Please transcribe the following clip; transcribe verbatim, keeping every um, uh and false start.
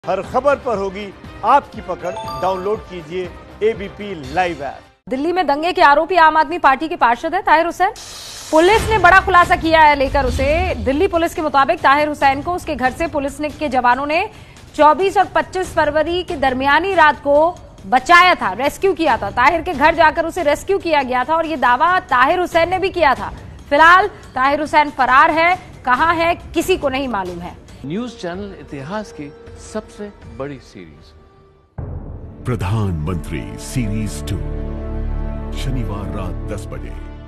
हर खबर पर होगी आपकी पकड़। डाउनलोड कीजिए एबीपी लाइव ऐप। दिल्ली में दंगे के आरोपी आम आदमी पार्टी के पार्षद है ताहिर हुसैन। पुलिस ने बड़ा खुलासा किया है लेकर उसे। दिल्ली पुलिस के मुताबिक ताहिर हुसैन को उसके घर से पुलिस ने के जवानों ने चौबीस और पच्चीस फरवरी की दरमियानी रात को बचाया था, रेस्क्यू किया था। ताहिर के घर जाकर उसे रेस्क्यू किया गया था और ये दावा ताहिर हुसैन ने भी किया था। फिलहाल ताहिर हुसैन फरार है, कहां है किसी को नहीं मालूम है। न्यूज चैनल इतिहास की सबसे बड़ी सीरीज प्रधानमंत्री सीरीज टू, शनिवार रात दस बजे।